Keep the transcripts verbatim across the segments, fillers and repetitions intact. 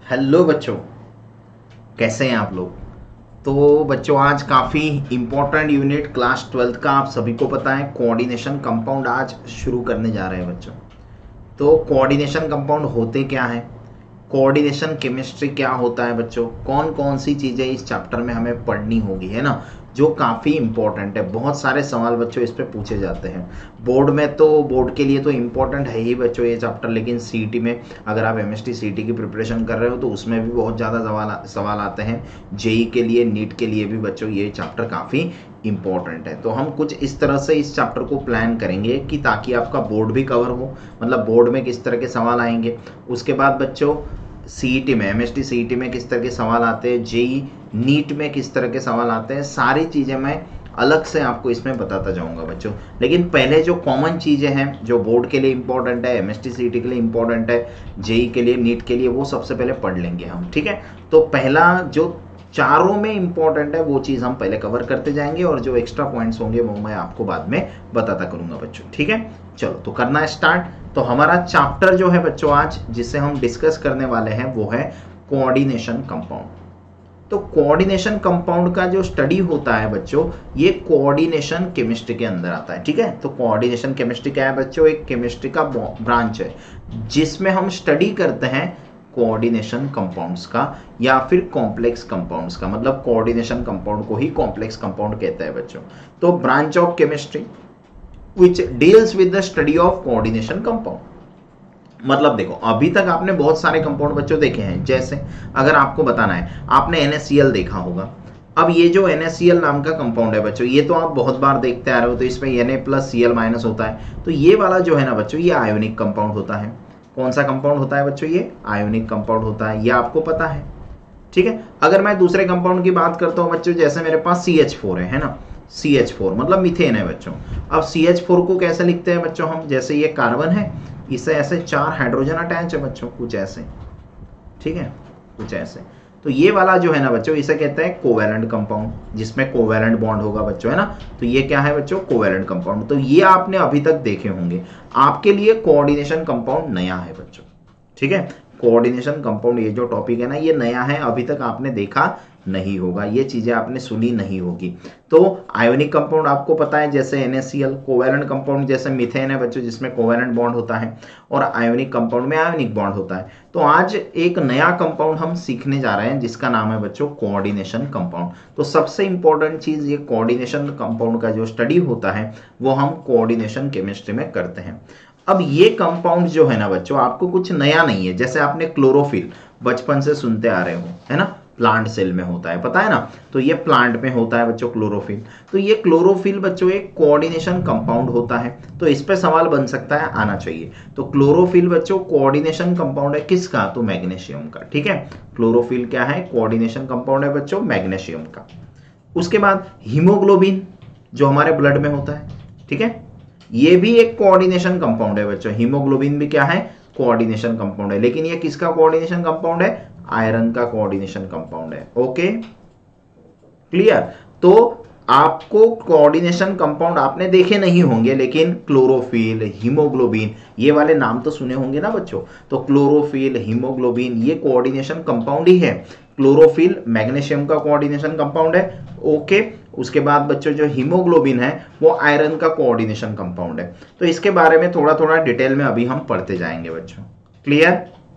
Hello बच्चों, कैसे हैं आप लोग। तो बच्चों आज काफ़ी इम्पोर्टेंट यूनिट क्लास ट्वेल्थ का आप सभी को पता है कोऑर्डिनेशन कंपाउंड आज शुरू करने जा रहे हैं बच्चों। तो कोऑर्डिनेशन कंपाउंड होते क्या हैं, कोऑर्डिनेशन केमिस्ट्री क्या होता है बच्चों, कौन कौन सी चीज़ें इस चैप्टर में हमें पढ़नी होगी, है ना, जो काफ़ी इंपॉर्टेंट है। बहुत सारे सवाल बच्चों इस पे पूछे जाते हैं बोर्ड में, तो बोर्ड के लिए तो इम्पोर्टेंट है ही बच्चों ये चैप्टर, लेकिन सीईटी में अगर आप एमएसटी सीईटी की प्रिपरेशन कर रहे हो तो उसमें भी बहुत ज़्यादा सवाल सवाल आते हैं। जेई के लिए, नीट के लिए भी बच्चों ये चैप्टर काफ़ी इंपॉर्टेंट है। तो हम कुछ इस तरह से इस चैप्टर को प्लान करेंगे कि ताकि आपका बोर्ड भी कवर हो, मतलब बोर्ड में किस तरह के सवाल आएंगे। उसके बाद बच्चों सीईटी में, एमएसटी सीईटी में किस तरह के सवाल आते हैं, जेई नीट में किस तरह के सवाल आते हैं, सारी चीज़ें मैं अलग से आपको इसमें बताता जाऊंगा बच्चों। लेकिन पहले जो कॉमन चीज़ें हैं जो बोर्ड के लिए इंपॉर्टेंट है, एमएसटी सीईटी के लिए इंपॉर्टेंट है, जेई के लिए, नीट के लिए, वो सबसे पहले पढ़ लेंगे हम, ठीक है। तो पहला जो चारों में इंपॉर्टेंट है वो चीज़ हम पहले कवर करते जाएंगे और जो एक्स्ट्रा पॉइंट्स होंगे वो मैं आपको बाद में बताता करूंगा बच्चों, ठीक है। चलो तो करना है स्टार्ट। तो हमारा चैप्टर जो है बच्चों आज जिसे हम डिस्कस करने वाले हैं वो है कोऑर्डिनेशन कंपाउंड। तो कोऑर्डिनेशन कंपाउंड का जो स्टडी होता है बच्चों, ये कोऑर्डिनेशन केमिस्ट्री के अंदर आता है, ठीक है। तो कोऑर्डिनेशन केमिस्ट्री क्या है बच्चों, एक केमिस्ट्री का ब्रांच है जिसमें हम स्टडी करते हैं कोऑर्डिनेशन कंपाउंड्स का या फिर कॉम्प्लेक्स कंपाउंड्स का, मतलब कोऑर्डिनेशन कंपाउंड को ही कॉम्प्लेक्स कंपाउंड कहते हैं बच्चों। तो branch of chemistry which deals with the study of coordination compound। मतलब देखो अभी तक आपने बहुत सारे कंपाउंड बच्चों देखे हैं, जैसे अगर आपको बताना है आपने एन एस सी एल देखा होगा। अब ये जो एन एस सी एल नाम का कंपाउंड है बच्चों, ये तो आप बहुत बार देखते आ रहे हो, तो इसमें N A plus C L minus होता है। तो ये वाला जो है ना बच्चों, ये आयोनिक कंपाउंड होता है। कौन सा कंपाउंड होता है बच्चों, ये आयोनिक कंपाउंड होता है, ये आपको पता है, ठीक है। अगर मैं दूसरे कंपाउंड की बात करता हूँ बच्चों, जैसे मेरे पास सी एच फोर है, है ना, सी एच फोर मतलब मीथेन है बच्चों। अब सी एच फोर को कैसे लिखते हैं बच्चों हम, जैसे ये कार्बन है, इससे ऐसे चार हाइड्रोजन अटैच है बच्चों, कुछ ऐसे, ठीक है, कुछ ऐसे। तो ये वाला जो है ना बच्चों, इसे कहते हैं कोवैलेंट कंपाउंड, जिसमें कोवैलेंट बॉन्ड होगा बच्चों, है ना। तो ये क्या है बच्चों, कोवैलेंट कंपाउंड। तो ये आपने अभी तक देखे होंगे, आपके लिए कोऑर्डिनेशन कंपाउंड नया है बच्चों, ठीक है। कोऑर्डिनेशन कंपाउंड ये जो टॉपिक है ना, ये नया है, अभी तक आपने देखा नहीं होगा, ये चीजें आपने सुनी नहीं होगी। तो आयोनिक कंपाउंड आपको पता है, जैसे N S C L, covalent compound जैसे मीथेन है बच्चों, जिसमें कोवैलेंट बॉन्ड होता है, और आयोनिक कंपाउंड में आयोनिक बॉन्ड होता है। तो आज एक नया कंपाउंड हम सीखने जा रहे हैं जिसका नाम है बच्चों कोऑर्डिनेशन कंपाउंड। तो सबसे इंपॉर्टेंट चीज ये कोऑर्डिनेशन कंपाउंड का जो स्टडी होता है वो हम कोऑर्डिनेशन केमिस्ट्री में करते हैं। अब ये कंपाउंड जो है ना बच्चों, आपको कुछ नया नहीं है। जैसे आपने क्लोरोफिल बचपन से सुनते आ रहे हो, है ना, प्लांट सेल में होता है, पता है ना। तो ये प्लांट में होता है बच्चों क्लोरोफिल। तो ये क्लोरोफिल बच्चों एक कोऑर्डिनेशन कंपाउंड होता है। तो इस पे सवाल बन सकता है, आना चाहिए। तो क्लोरोफिल बच्चों कोऑर्डिनेशन कंपाउंड है किसका, तो मैग्नीशियम का, ठीक है। क्लोरोफिल क्या है, कोऑर्डिनेशन कंपाउंड है बच्चों मैग्नीशियम का। उसके बाद हीमोग्लोबिन जो हमारे ब्लड में होता है, ठीक है, ये भी एक कोऑर्डिनेशन कंपाउंड है बच्चों। हीमोग्लोबिन भी क्या है, कोऑर्डिनेशन कंपाउंड है। लेकिन ये किसका कोऑर्डिनेशन कंपाउंड है, आयरन का कोऑर्डिनेशन कंपाउंड है। Okay clear. तो आपको कोऑर्डिनेशन कंपाउंड आपने देखे नहीं होंगे, लेकिन क्लोरोफिल, हीमोग्लोबिन, ये वाले नाम तो सुने होंगे ना बच्चों। तो क्लोरोफिल, हीमोग्लोबिन ये कोऑर्डिनेशन कंपाउंड ही है। क्लोरोफिल मैग्नीशियम का कोऑर्डिनेशन कंपाउंड है, ओके। उसके बाद बच्चों जो हीमोग्लोबिन है वो आयरन का कोऑर्डिनेशन कंपाउंड है। तो इसके बारे में थोड़ा थोड़ा डिटेल में अभी हम पढ़ते जाएंगे बच्चों। क्लियर,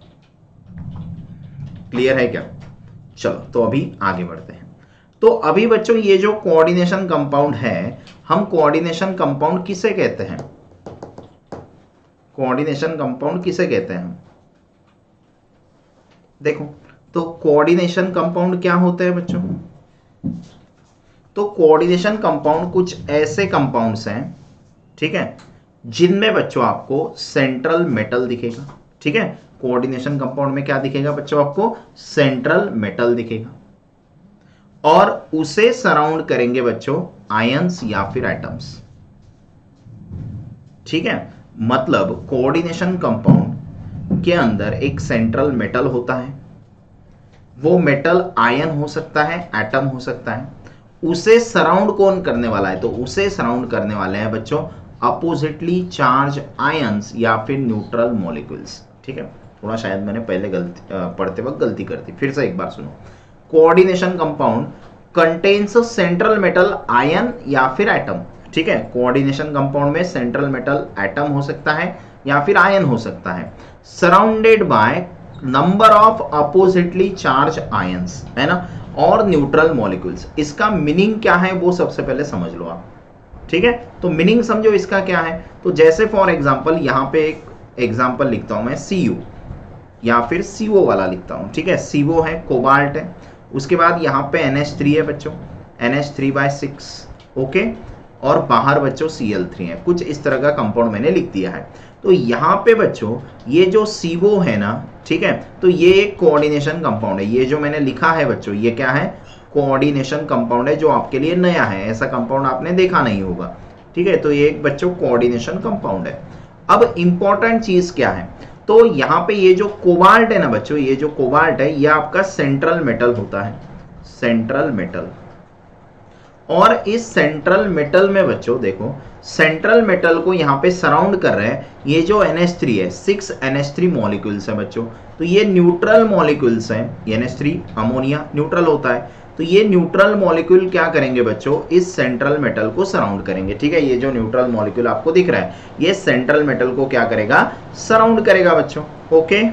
क्लियर है क्या। चलो तो अभी आगे बढ़ते हैं। तो अभी बच्चों ये जो कोऑर्डिनेशन कंपाउंड है, हम कोऑर्डिनेशन कंपाउंड किसे कहते हैं, कोऑर्डिनेशन कंपाउंड किसे कहते हैं हम, देखो। तो कोऑर्डिनेशन कंपाउंड क्या होते हैं बच्चों, तो कोऑर्डिनेशन कंपाउंड कुछ ऐसे कंपाउंड्स हैं, ठीक है, जिनमें बच्चों आपको सेंट्रल मेटल दिखेगा, ठीक है। कोऑर्डिनेशन कंपाउंड में क्या दिखेगा बच्चों, आपको सेंट्रल मेटल दिखेगा, और उसे सराउंड करेंगे बच्चों आयंस या फिर एटम्स, ठीक है। मतलब कोऑर्डिनेशन कंपाउंड के अंदर एक सेंट्रल मेटल होता है, वो मेटल आयन हो सकता है, एटम हो सकता है। उसे सराउंड कौन करने वाला है, तो उसे सराउंड करने वाले हैं बच्चों अपोजिटली चार्ज आयंस या फिर न्यूट्रल मॉलिक्यूल्स। ठीक है, थोड़ा शायद मैंने पहले गलती पढ़ते वक्त गलती कर दी, फिर से एक बार सुनो। Coordination compound contains central metal ion या फिर एटम, ठीक है, कोऑर्डिनेशन कंपाउंड में सेंट्रल मेटल एटम हो सकता है या फिर आयन हो सकता है, surrounded by number of oppositely charged ions, है ना, और न्यूट्रल मॉलिक्यूल्स। इसका मीनिंग क्या है वो सबसे पहले समझ लो आप, ठीक है, तो मीनिंग समझो इसका क्या है। तो जैसे फॉर एग्जांपल यहां पे एक एग्जांपल लिखता हूं मैं सी यू या फिर सी ओ वाला लिखता हूं, ठीक है, सी ओ है, कोबाल्ट है, उसके बाद यहाँ पे एन एच थ्री है बच्चों, N H three by six, okay, और बाहर बच्चों सी एल थ्री है, कुछ इस तरह का कंपाउंड मैंने लिख दिया है। तो यहाँ पे बच्चों ये जो सी ओ है ना, ठीक है, तो ये एक कोऑर्डिनेशन कंपाउंड है, ये जो मैंने लिखा है बच्चों ये क्या है, कोऑर्डिनेशन कंपाउंड है, जो आपके लिए नया है, ऐसा कंपाउंड आपने देखा नहीं होगा, ठीक है, तो ये एक बच्चों कोऑर्डिनेशन कंपाउंड है। अब इंपॉर्टेंट चीज क्या है, तो यहाँ पे ये जो कोबाल्ट है ना बच्चों, ये जो कोबाल्ट है ये आपका सेंट्रल मेटल होता है, सेंट्रल मेटल, और इस सेंट्रल मेटल में बच्चों देखो, सेंट्रल मेटल को यहाँ पे सराउंड कर रहे हैं ये जो एन एच थ्री है, six N H three molecules है बच्चों, तो ये न्यूट्रल मॉलिक्यूल्स हैं, N H three ammonia neutral होता है, तो ये न्यूट्रल मॉलिक्यूल क्या करेंगे बच्चों, इस सेंट्रल मेटल को सराउंड करेंगे, ठीक है, ये जो न्यूट्रल मॉलिक्यूल आपको दिख रहा है ये सेंट्रल मेटल को क्या करेगा, सराउंड करेगा बच्चों, ओके।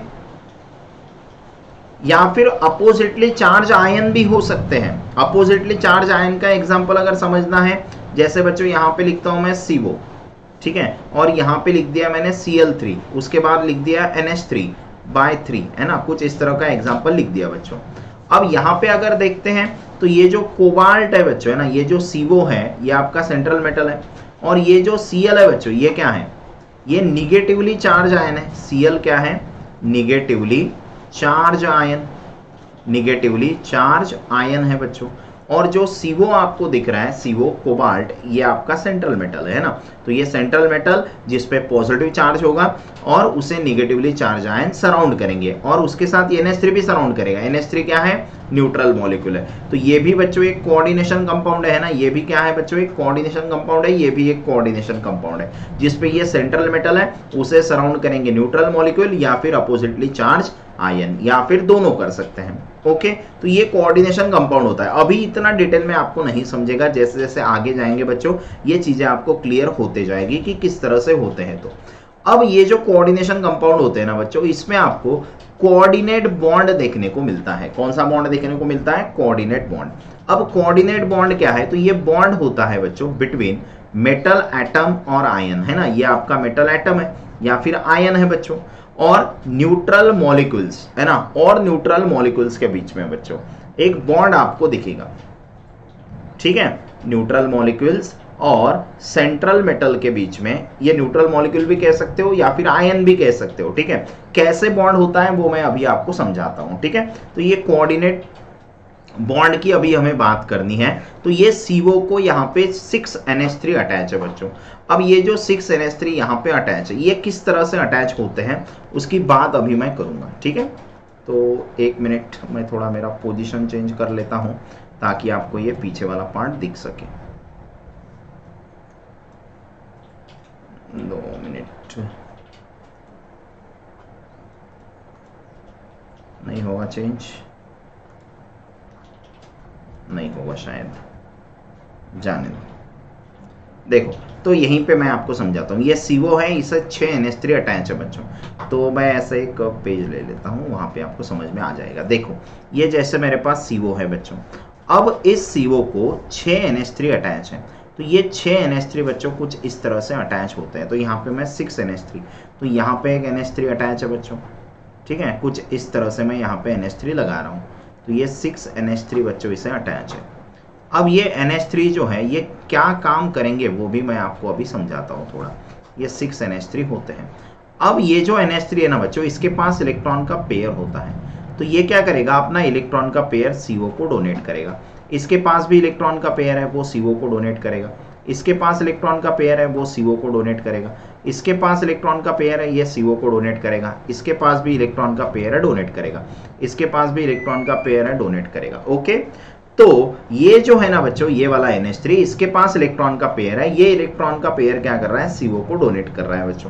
या फिर अपोजिटली चार्ज आयन भी हो सकते हैं, अपोजिटली चार्ज आयन का एग्जांपल अगर समझना है, जैसे बच्चों यहाँ पे लिखता हूं मैं सी ओ, ठीक है, और यहाँ पे लिख दिया मैंने सी एल थ्री, उसके बाद लिख दिया N H three by three, है ना, कुछ इस तरह का एग्जांपल लिख दिया बच्चों। अब यहाँ पे अगर देखते हैं तो ये जो कोबाल्ट है बच्चों, है ना, ये जो सी ओ है ये आपका सेंट्रल मेटल है, और ये जो सी एल है बच्चों ये क्या है, ये निगेटिवली चार्ज आयन है, सी एल क्या है, negatively charged ion, negatively charged ion है बच्चों, और जो सी ओ आपको दिख रहा है सी ओ कोबाल्ट ये आपका सेंट्रल मेटल है ना, तो ये सेंट्रल मेटल जिस पे पॉजिटिव चार्ज होगा और उसे निगेटिवली चार्ज आयन सराउंड करेंगे, और उसके साथ एन एच थ्री भी सराउंड करेगा, एन एच थ्री क्या है, न्यूट्रल मॉलिक्यूल है, तो ये भी बच्चों एक कोऑर्डिनेशन कंपाउंड है ना, ये भी क्या है बच्चों एक कोऑर्डिनेशन कंपाउंड है, ये भी एक कोऑर्डिनेशन कंपाउंड है, जिसपे ये सेंट्रल मेटल है उसे सराउंड करेंगे न्यूट्रल मॉलिक्यूल या फिर अपोजिटली चार्ज आयन, या फिर दोनों कर सकते हैं, ओके। तो ये कोऑर्डिनेशन कंपाउंड होता है। अभी इतना डिटेल में आपको नहीं समझेगा, जैसे जैसे आगे जाएंगे बच्चों ये चीजें आपको क्लियर होते जाएगी कि किस तरह से होते हैं। तो अब ये जो कोऑर्डिनेशन कंपाउंड होते हैं ना बच्चों, इसमें आपको कोऑर्डिनेट बॉन्ड देखने को मिलता है। कौन सा बॉन्ड देखने को मिलता है, कोऑर्डिनेट बॉन्ड। अब कोऑर्डिनेट बॉन्ड क्या है, तो ये बॉन्ड होता है बच्चों बिटवीन मेटल एटम और आयन, है ना, ये आपका मेटल एटम है या फिर आयन है बच्चों, और न्यूट्रल मॉलिक्यूल्स, है ना, और न्यूट्रल मॉलिक्यूल्स के बीच में बच्चों एक बॉन्ड आपको दिखेगा, ठीक है, न्यूट्रल मॉलिक्यूल्स और सेंट्रल मेटल के बीच में, ये न्यूट्रल मॉलिक्यूल भी कह सकते हो या फिर आयन भी कह सकते हो, ठीक है। कैसे बॉन्ड होता है वो मैं अभी आपको समझाता हूं, ठीक है। तो ये कोऑर्डिनेट बॉन्ड की अभी हमें बात करनी है। तो ये सी ओ को यहाँ पे six N H three attach है बच्चों। अब ये जो सिक्स एन एच थ्री यहाँ पे अटैच है, ये किस तरह से अटैच होते हैं उसकी बात अभी मैं करूंगा, ठीक है। तो एक मिनट मैं थोड़ा मेरा पोजीशन चेंज कर लेता हूं ताकि आपको ये पीछे वाला पार्ट दिख सके। दो मिनट, नहीं होगा चेंज, नहीं होगा शायद, जाने दो। देखो तो यहीं पे मैं आपको समझाता हूँ। ये सी ओ है, इसे छह एन एच थ्री अटैच है बच्चों। तो मैं ऐसे एक पेज ले लेता हूँ, वहां पे आपको समझ में आ जाएगा। देखो ये जैसे मेरे पास सी ओ है बच्चों, अब इस सी ओ को छह एन एच थ्री अटैच है, तो ये छह एन एच थ्री बच्चों कुछ इस तरह से अटैच होते हैं। तो यहाँ पे मैं सिक्स एन एच थ्री, तो यहाँ पे एक एन एच थ्री अटैच है बच्चों, ठीक है, कुछ इस तरह से मैं यहाँ पे एन एच थ्री लगा रहा हूँ। तो ये सिक्स एन एच थ्री बच्चों इसे अटैच है। अब ये एन एच थ्री जो है ये क्या काम करेंगे वो भी मैं आपको अभी समझाता हूँ थोड़ा। ये सिक्स एन एच थ्री होते हैं। अब ये जो एन एच थ्री है ना बच्चों, इसके पास इलेक्ट्रॉन का पेयर होता है, तो ये क्या करेगा, अपना इलेक्ट्रॉन का पेयर सी ओ को डोनेट करेगा। इसके पास भी इलेक्ट्रॉन का पेयर है, वो सी ओ को डोनेट करेगा। इसके पास इलेक्ट्रॉन का पेयर है, वो सी ओ को डोनेट करेगा। इसके पास इलेक्ट्रॉन का पेयर है, ये सी ओ को डोनेट करेगा। इसके पास भी इलेक्ट्रॉन का पेयर है, डोनेट करेगा। इसके पास भी इलेक्ट्रॉन का पेयर है, डोनेट करेगा। ओके, तो ये जो है ना बच्चों, ये वाला एन एच थ्री, इसके पास इलेक्ट्रॉन का पेयर है, ये इलेक्ट्रॉन का पेयर क्या कर रहा है, सी ओ को डोनेट कर रहा है बच्चों।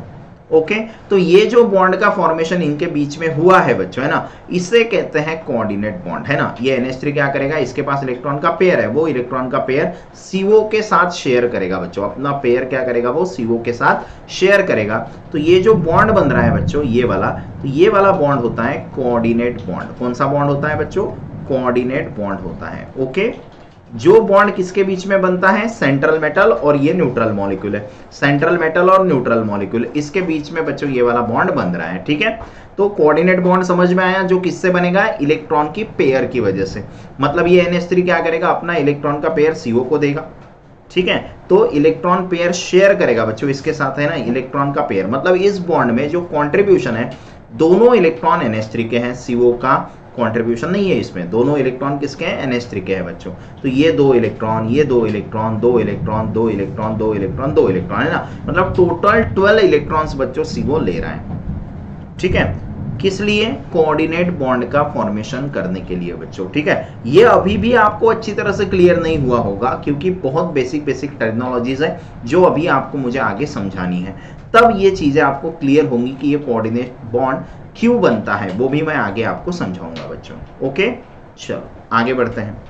ओके, तो ये जो बॉन्ड का फॉर्मेशन इनके बीच में हुआ है बच्चों, है ना, इसे कहते हैं कोऑर्डिनेट बॉन्ड, है ना। ये एन एच थ्री क्या करेगा, इसके पास इलेक्ट्रॉन का पेयर है, वो इलेक्ट्रॉन का पेयर सी ओ के साथ शेयर करेगा बच्चों, अपना पेयर क्या करेगा, वो सी ओ के साथ शेयर करेगा। तो ये जो बॉन्ड बन रहा है बच्चों, ये वाला, तो ये वाला बॉन्ड होता है कोऑर्डिनेट बॉन्ड। कौन सा बॉन्ड होता है बच्चों, कोऑर्डिनेट बॉन्ड होता है। ओके, जो बॉन्ड किसके बीच में बनता है, सेंट्रल मेटल और ये न्यूट्रल मॉलिक्यूल है, सेंट्रल मेटल और न्यूट्रल मॉलिक्यूल, इसके बीच में बच्चों ये वाला बॉन्ड बन रहा है। ठीक है, तो कोऑर्डिनेट बॉन्ड समझ में आया, जो किससे बनेगा, इलेक्ट्रॉन की पेयर की वजह से। मतलब ये एन एच थ्री क्या करेगा, अपना इलेक्ट्रॉन का पेयर सी ओ को देगा। ठीक है, तो इलेक्ट्रॉन पेयर शेयर करेगा बच्चों इसके साथ, है ना, इलेक्ट्रॉन का पेयर। मतलब इस बॉन्ड में जो कॉन्ट्रीब्यूशन है, दोनों इलेक्ट्रॉन एन एच थ्री के हैं, सी ओ का कंट्रीब्यूशन नहीं है इसमें, दोनों इलेक्ट्रॉन किसके हैं, एन एच थ्री के हैं बच्चों। तो ये दो इलेक्ट्रॉन, ये दो इलेक्ट्रॉन, दो इलेक्ट्रॉन, दो इलेक्ट्रॉन, दो इलेक्ट्रॉन, दो इलेक्ट्रॉन, है ना, मतलब टोटल ट्वेल्व इलेक्ट्रॉन्स बच्चों सी ओ ले रहा है। ठीक है, किस लिए, कोऑर्डिनेट बॉन्ड का फॉर्मेशन करने के लिए बच्चों। ठीक है, ये अभी भी आपको अच्छी तरह से क्लियर नहीं हुआ होगा, क्योंकि बहुत बेसिक बेसिक टेक्नोलॉजीज है जो अभी आपको मुझे आगे समझानी है, तब ये चीजें आपको क्लियर होंगी कि ये कोऑर्डिनेट बॉन्ड क्यों बनता है, वो भी मैं आगे आपको समझाऊंगा बच्चों। ओके, चलो आगे बढ़ते हैं।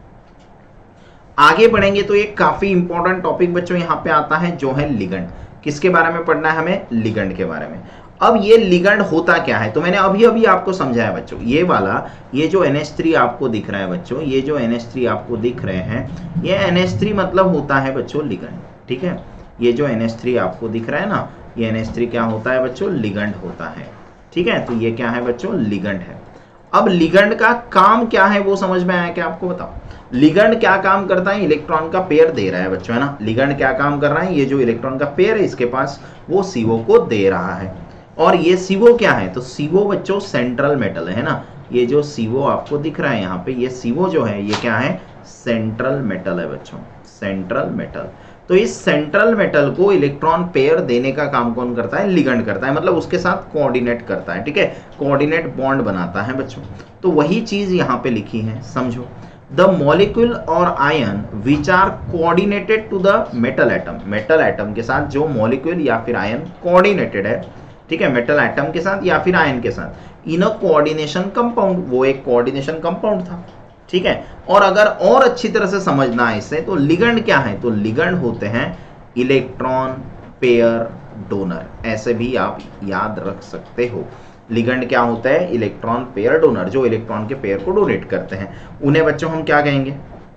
आगे बढ़ेंगे तो एक काफी इंपॉर्टेंट टॉपिक बच्चों यहाँ पे आता है, जो है लिगेंड। किसके बारे में पढ़ना है हमें, लिगेंड के बारे में। अब ये लिगेंड होता क्या है, तो मैंने अभी अभी आपको समझाया बच्चों, ये वाला, ये जो एन एच थ्री आपको दिख रहा है बच्चों, ये जो एन एच थ्री आपको दिख रहे हैं, ये एन एच थ्री मतलब होता है बच्चों लिगेंड। ठीक है, ये जो एन एच थ्री आपको दिख रहा है ना, ये एन एच थ्री क्या होता है बच्चों, लिगेंड होता है। ठीक है, तो ये क्या है बच्चों, लिगेंड है। अब लिगेंड का काम क्या है वो समझ में आया क्या आपको, बताओ। लिगेंड क्या काम करता है, इलेक्ट्रॉन का पेयर दे रहा है बच्चों, है ना। लिगेंड क्या काम कर रहा है, ये जो इलेक्ट्रॉन का पेयर है इसके पास, वो सी ओ को दे रहा है। और ये सी ओ क्या है, तो सी ओ बच्चों सेंट्रल मेटल है ना, ये जो सी ओ आपको दिख रहा है यहाँ पे, ये सी ओ जो है ये क्या है, सेंट्रल मेटल है बच्चों, सेंट्रल मेटल। तो इस सेंट्रल मेटल को इलेक्ट्रॉन पेयर देने का काम कौन करता है, लिगेंड करता है, मतलब उसके साथ कोऑर्डिनेट करता है। ठीक है, कोऑर्डिनेट बॉन्ड बनाता है बच्चों। तो वही चीज यहाँ पे लिखी है, समझो। द मॉलिक्यूल और ion which are coordinated to the metal atom, metal atom के साथ जो मॉलिक्यूल या फिर आयन कोऑर्डिनेटेड है, ठीक है, मेटल एटम के साथ या फिर आयन के साथ, इन अ कोऑर्डिनेशन कंपाउंड, वो एक कोऑर्डिनेशन कंपाउंड था। ठीक है, और अगर और अच्छी तरह से समझना है इसे, तो लिगेंड क्या है, तो लिगेंड होते हैं इलेक्ट्रॉन पेयर डोनर, ऐसे भी आप याद रख सकते हो। लिगेंड क्या होता है, इलेक्ट्रॉन पेयर डोनर, जो इलेक्ट्रॉन के पेयर को डोनेट करते हैं, उन्हें बच्चों हम क्या कहेंगे,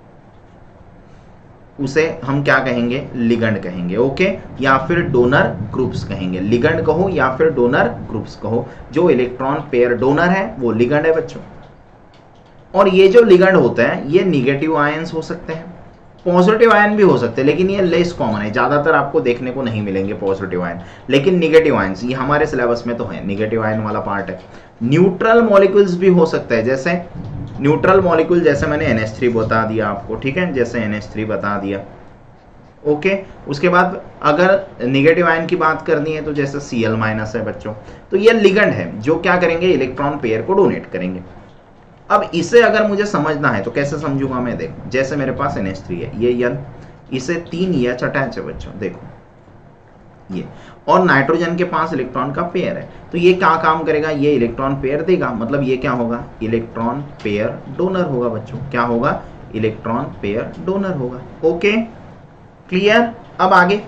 उसे हम क्या कहेंगे, लिगेंड कहेंगे। ओके, या फिर डोनर ग्रुप्स कहेंगे, लिगेंड कहो या फिर डोनर ग्रुप्स कहो। जो इलेक्ट्रॉन पेयर डोनर है वो लिगेंड है बच्चों। और ये जो लिगेंड होता है, ये निगेटिव आयंस हो सकते हैं, पॉजिटिव आयन भी हो सकते हैं, लेकिन ये लेस कॉमन है, ज्यादातर आपको देखने को नहीं मिलेंगे पॉजिटिव आयन, लेकिन निगेटिव आयंस ये हमारे सिलेबस में तो है, निगेटिव आयन वाला पार्ट है। न्यूट्रल मॉलिक्यूल्स भी हो सकते हैं, जैसे न्यूट्रल मॉलिक्यूल, जैसे मैंने एन एच थ्री बता दिया आपको, ठीक है, जैसे एन एच थ्री बता दिया। ओके, उसके बाद अगर निगेटिव आयन की बात करनी है तो जैसे सी एल माइनस है बच्चों, तो ये लिगेंड है जो क्या करेंगे, इलेक्ट्रॉन पेयर को डोनेट करेंगे। अब इसे अगर मुझे समझना है तो कैसे समझूंगा मैं, देखो, जैसे मेरे पास एन एच थ्री है, ये यन, इसे तीन एच अटैच है बच्चों, देखो ये, और नाइट्रोजन के पास इलेक्ट्रॉन का पेयर है, तो ये क्या काम करेगा, ये इलेक्ट्रॉन पेयर देगा, मतलब ये क्या होगा, इलेक्ट्रॉन पेयर डोनर होगा बच्चों। क्या होगा, इलेक्ट्रॉन पेयर डोनर होगा। Okay, clear. अब आगे,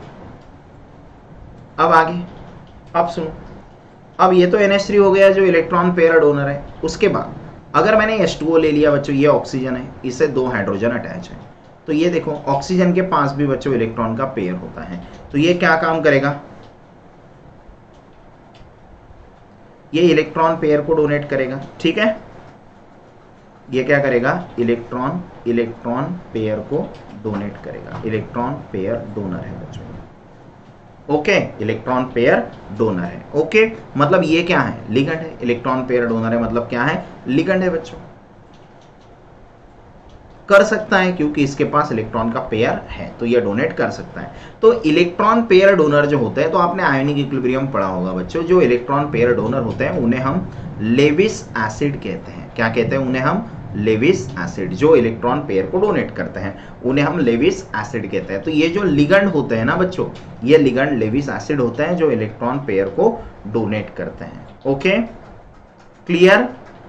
अब आगे, अब सुनो, अब ये तो एन एच थ्री हो गया जो इलेक्ट्रॉन पेयर डोनर है। उसके बाद अगर मैंने एच टू ओ ले लिया बच्चों, ये ऑक्सीजन है, इससे दो हाइड्रोजन अटैच है, तो ये देखो ऑक्सीजन के पास भी बच्चों इलेक्ट्रॉन का पेयर होता है, तो ये क्या काम करेगा, ये इलेक्ट्रॉन पेयर को डोनेट करेगा। ठीक है, ये क्या करेगा, इलेक्ट्रॉन इलेक्ट्रॉन पेयर को डोनेट करेगा, इलेक्ट्रॉन पेयर डोनर है बच्चों। ओके, इलेक्ट्रॉन पेयर डोनर है। ओके, मतलब ये क्या है, लिगेंड है, इलेक्ट्रॉन पेयर डोनर है, मतलब क्या है, लिगेंड है बच्चों। कर सकता है क्योंकि इसके पास इलेक्ट्रॉन का पेयर है, तो ये डोनेट कर सकता है। तो इलेक्ट्रॉन पेयर डोनर जो होते हैं, तो आपने आयोनिक इक्विलिब्रियम पढ़ा होगा बच्चों, जो इलेक्ट्रॉन पेयर डोनर होते हैं उन्हें हम लेविस एसिड कहते हैं। क्या कहते हैं, उन्हें हम लेविस एसिड, जो इलेक्ट्रॉन पेयर को डोनेट करते हैं उन्हें हम लेविस एसिड कहते हैं। तो ये जो लिगेंड होते हैं ना बच्चों, ये लिगेंड लेविस एसिड होते हैं जो इलेक्ट्रॉन पेयर को डोनेट करते हैं। ओके, क्लियर,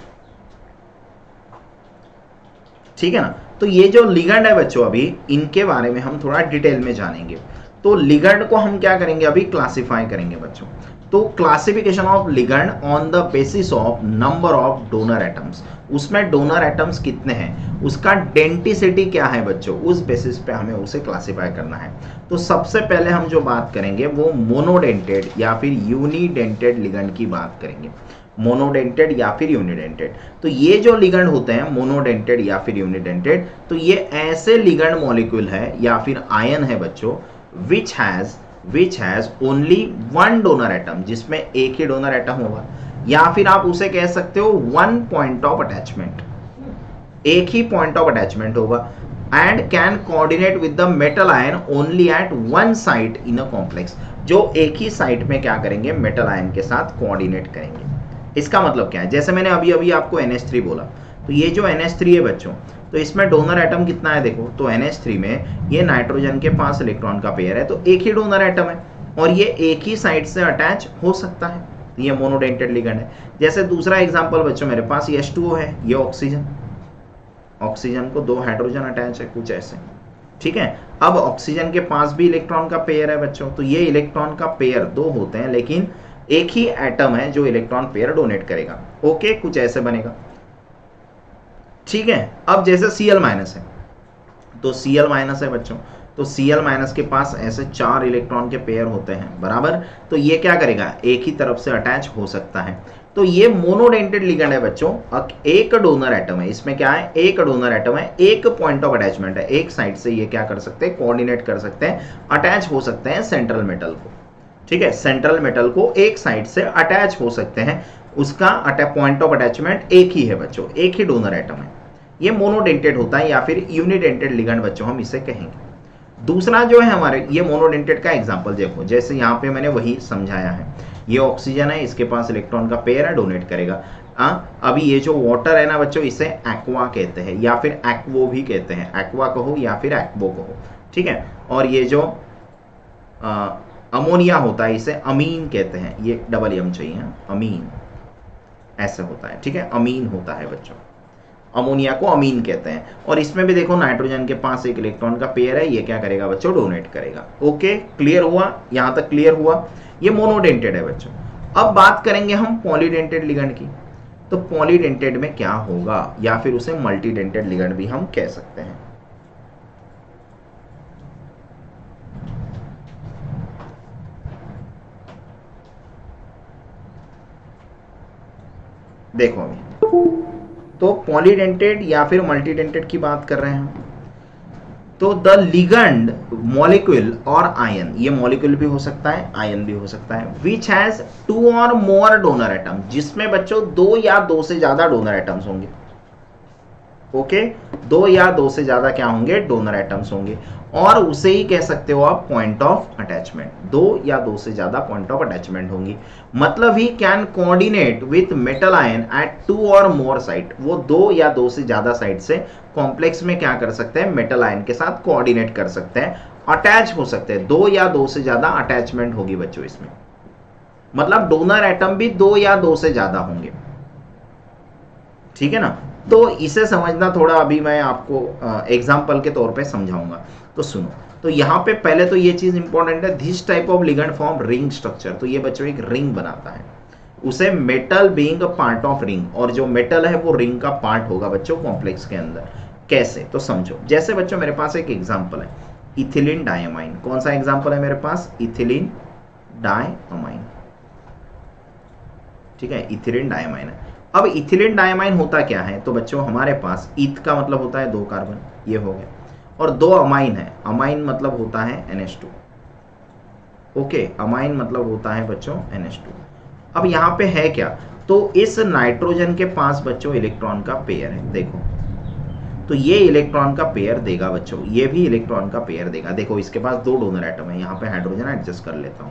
ठीक है ना। तो ये जो लिगेंड है बच्चों, अभी इनके बारे में हम थोड़ा डिटेल में जानेंगे। तो लिगेंड को हम क्या करेंगे, अभी क्लासिफाई करेंगे बच्चों। तो classification of ligand on the basis of number of donor atoms, उसमें डोनर एटम्स कितने हैं, उसका डेंसिटी क्या है बच्चों, उस बेसिस पे हमें उसे क्लासिफाई करना है। तो सबसे पहले हम जो बात करेंगे वो मोनोडेंटेड या फिर यूनिडेंटेड लिगेंड की बात करेंगे। मोनोडेंटेड या फिर यूनिडेंटेड, तो ये जो लिगेंड होते हैं मोनोडेंटेड या फिर यूनिडेंटेड, तो ये ऐसे लिगेंड मॉलिक्यूल है या फिर आयन है बच्चों which has which has only one donor atom, जिसमें एक ही डोनर एटम होगा, या फिर आप उसे कह सकते हो वन पॉइंट ऑफ अटैचमेंट, एक ही पॉइंट ऑफ अटैचमेंट होगा, and can coordinate with the metal ion only at one site in a complex, जो एक ही साइट में क्या करेंगे, मेटल आयन के साथ कोऑर्डिनेट करेंगे। इसका मतलब क्या है, जैसे मैंने अभी अभी आपको एन एच थ्री बोला, तो ये जो एन एच थ्री है बच्चों, तो इसमें डोनर एटम कितना है देखो, तो एन एच थ्री में ये नाइट्रोजन के पास इलेक्ट्रॉन का पेयर है, तो एक ही डोनर एटम है और ये एक ही साइड से अटैच हो सकता है, ये मोनोडेंटेड लिगेंड है। जैसे दूसरा एग्जांपल बच्चों, मेरे पास ये एच टू ओ है, ये ऑक्सीजन, ऑक्सीजन को दो हाइड्रोजन अटैच है कुछ ऐसे, ठीक है। अब ऑक्सीजन के पास भी इलेक्ट्रॉन का पेयर है बच्चों, तो ये इलेक्ट्रॉन का पेयर दो होते हैं लेकिन एक ही एटम है जो इलेक्ट्रॉन पेयर डोनेट करेगा। ओके, कुछ ऐसे बनेगा, ठीक है। अब जैसे Cl माइनस है, तो Cl माइनस है बच्चों, तो Cl माइनस के पास ऐसे चार इलेक्ट्रॉन के पेयर होते हैं, बराबर, तो ये क्या करेगा, एक ही तरफ से अटैच हो सकता है। तो ये मोनोडेंटेड लिगेंड है बच्चों, एक डोनर एटम है, इसमें क्या है, एक डोनर एटम है, एक पॉइंट ऑफ अटैचमेंट है, एक साइड से ये क्या कर सकते हैं, कोऑर्डिनेट कर सकते हैं, अटैच हो सकते हैं सेंट्रल मेटल को, ठीक है। सेंट्रल मेटल को एक साइड से अटैच हो सकते हैं, उसका पॉइंट ऑफ अटैचमेंट एक ही है बच्चों, एक ही डोनर एटम है, ये मोनोडेंटेड होता है या फिर यूनिडेंटेड लिगेंड बच्चों हम इसे कहेंगे। दूसरा जो है हमारे, ये मोनोडेंटेड का एग्जांपल देखो, जैसे यहाँ पे मैंने वही समझाया है, ये ऑक्सीजन है, इसके पास इलेक्ट्रॉन का पेयर है, डोनेट करेगा। आ, अभी ये जो वाटर है ना बच्चों, इसे एक्वा कहते हैं या फिर एक्वो भी कहते हैं, एक्वा कहो या फिर एक्वो कहो, ठीक है। और ये जो आ, अमोनिया होता है इसे अमीन कहते हैं, ये डबल एम चाहिए, अमीन ऐसे होता है, ठीक है, अमीन होता है बच्चों, अमोनिया को अमीन कहते हैं। और इसमें भी देखो नाइट्रोजन के पास एक इलेक्ट्रॉन का पेयर है, ये क्या करेगा बच्चों, डोनेट करेगा। ओके, क्लियर हुआ, यहां तक क्लियर हुआ, ये मोनोडेंटेड है बच्चों। अब बात करेंगे हम पॉलीडेंटेड लिगेंड की, तो पॉलीडेंटेड में क्या होगा, या फिर उसे मल्टीडेंटेड लिगेंड भी हम कह सकते हैं। देखो अभी तो पॉलीडेंटेड या फिर मल्टीडेंटेड की बात कर रहे हैं हम, तो द लिगेंड मॉलिक्यूल और आयन, ये मॉलिक्यूल भी हो सकता है, आयन भी हो सकता है, विच हैज टू और मोर डोनर एटम, जिसमें बच्चों दो या दो से ज्यादा डोनर एटम्स होंगे। ओके, दो या दो से ज्यादा क्या होंगे, डोनर एटम्स होंगे, और उसे ही कह सकते हो आप पॉइंट ऑफ अटैचमेंट, दो या दो से ज्यादा पॉइंट ऑफ अटैचमेंट होंगी। मतलब ही can coordinate with metal ion at two और मोर साइट, वो दो या दो से ज्यादा साइट से कॉम्प्लेक्स में क्या कर सकते हैं, मेटल आयन के साथ कोऑर्डिनेट कर सकते हैं, अटैच हो सकते हैं, दो या दो से ज्यादा अटैचमेंट होगी बच्चों इसमें, मतलब डोनर एटम भी दो या दो से ज्यादा होंगे, ठीक है ना। तो इसे समझना थोड़ा, अभी मैं आपको एग्जाम्पल के तौर पे समझाऊंगा, तो सुनो। तो यहाँ पे पहले तो ये चीज इंपॉर्टेंट है, this type of ligand form ring structure, तो ये बच्चों एक रिंग बनाता है, उसे metal being a part of ring, और जो मेटल है वो रिंग का पार्ट होगा बच्चों कॉम्प्लेक्स के अंदर। कैसे, तो समझो, जैसे बच्चों मेरे पास एक एग्जाम्पल है, इथिलीन डायमाइन। कौन सा एग्जाम्पल है मेरे पास, इथिलीन डायमाइन, ठीक है, इथिलीन डायमाइन है। अब इथिलीन डायमाइन होता क्या है, तो बच्चों हमारे पास ईथ का मतलब होता है दो कार्बन, ये हो गया, और दो अमाइन है, अमाइन मतलब होता है N H two. Okay, amine मतलब होता है बच्चों एन एच टू। अब यहाँ पे है क्या, तो इस नाइट्रोजन के पास बच्चों इलेक्ट्रॉन का पेयर है, देखो, तो ये इलेक्ट्रॉन का पेयर देगा बच्चों, ये भी इलेक्ट्रॉन का पेयर देगा। देखो इसके पास दो डोनर एटम है, यहाँ पे हाइड्रोजन एडजस्ट कर लेता हूँ,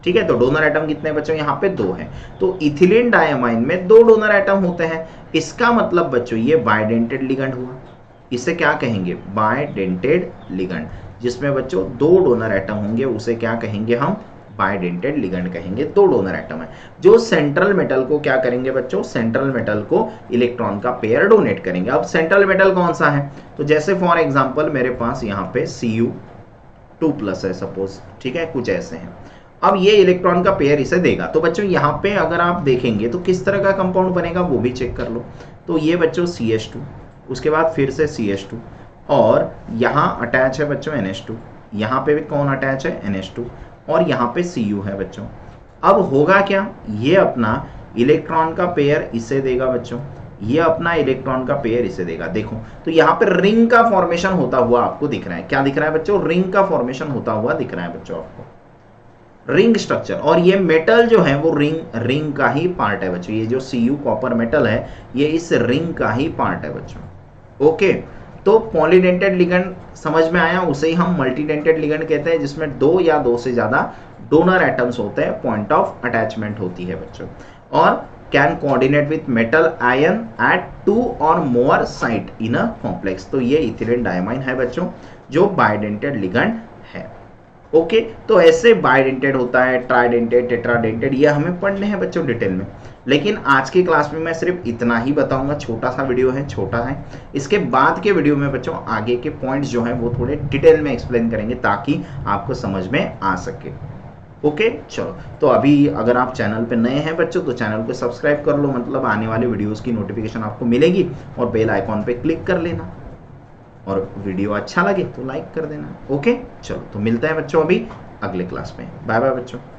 ठीक है, तो डोनर एटम कितने बच्चों यहाँ पे दो हैं। तो इथिलीन डायमाइन में दो डोनर एटम होते हैं, इसका मतलब बच्चों ये बाइडेंटेड लिगेंड हुआ। इसे क्या कहेंगे, बाइडेंटेड लिगेंड। जिसमें बच्चों दो डोनर एटम होंगे उसे क्या कहेंगे हम, बाइडेंटेड लिगेंड कहेंगे। दो डोनर एटम है जो सेंट्रल मेटल को क्या करेंगे बच्चों, सेंट्रल मेटल को इलेक्ट्रॉन का पेयर डोनेट करेंगे। अब सेंट्रल मेटल कौन सा है, तो जैसे फॉर एग्जांपल मेरे पास यहाँ पे सी यू टू प्लस है सपोज, ठीक है, कुछ ऐसे हैं। अब ये इलेक्ट्रॉन का पेयर इसे देगा। तो बच्चों यहाँ पे अगर आप देखेंगे तो किस तरह का कंपाउंड बनेगा वो भी चेक कर लो। तो ये बच्चों सी एच टू, उसके बाद फिर से सी एच टू, और यहाँ अटैच है बच्चों एन एच टू, यहाँ पे भी कौन अटैच है, एन एच टू, और यहाँ पे सी यू है बच्चों। अब होगा क्या, ये अपना इलेक्ट्रॉन का पेयर इसे देगा बच्चों, ये अपना इलेक्ट्रॉन का पेयर इसे देगा। देखो तो यहाँ पे रिंग का फॉर्मेशन होता हुआ आपको दिख रहा है, क्या दिख रहा है बच्चों, रिंग का फॉर्मेशन होता हुआ दिख रहा है बच्चों आपको, रिंग स्ट्रक्चर। और ये मेटल जो है वो रिंग रिंग का ही पार्ट है बच्चों, ये जो सी यू कॉपर मेटल है ये इस रिंग का ही पार्ट है बच्चों। ओके, तो पॉलीडेंटेड लिगेंड समझ में आया, उसे ही हम मल्टीडेंटेड लिगेंड कहते हैं, जिसमें दो या दो से ज्यादा डोनर एटम्स होते हैं, पॉइंट ऑफ अटैचमेंट होती है बच्चों। और can coordinate with metal ion at two और more site in a complex. तो ये इथिलीन डायमाइन है बच्चों जो बाइडेंटेड लिगेंड है। ओके, तो ऐसे बाइडेंटेड होता है, ट्राइडेंटेड, टेट्राडेंटेड, ये हमें पढ़ने हैं बच्चों डिटेल में। लेकिन आज की क्लास में मैं सिर्फ इतना ही बताऊंगा, छोटा सा वीडियो है, छोटा है। इसके बाद के वीडियो में बच्चों आगे के पॉइंट्स जो हैं वो थोड़े डिटेल में एक्सप्लेन करेंगे ताकि आपको समझ में आ सके। ओके, चलो, तो अभी अगर आप चैनल पे नए हैं बच्चों तो चैनल को सब्सक्राइब कर लो, मतलब आने वाले वीडियोस की नोटिफिकेशन आपको मिलेगी, और बेल आइकॉन पे क्लिक कर लेना, और वीडियो अच्छा लगे तो लाइक कर देना। ओके, चलो, तो मिलते हैं बच्चों अभी अगले क्लास में। बाय बाय बच्चों।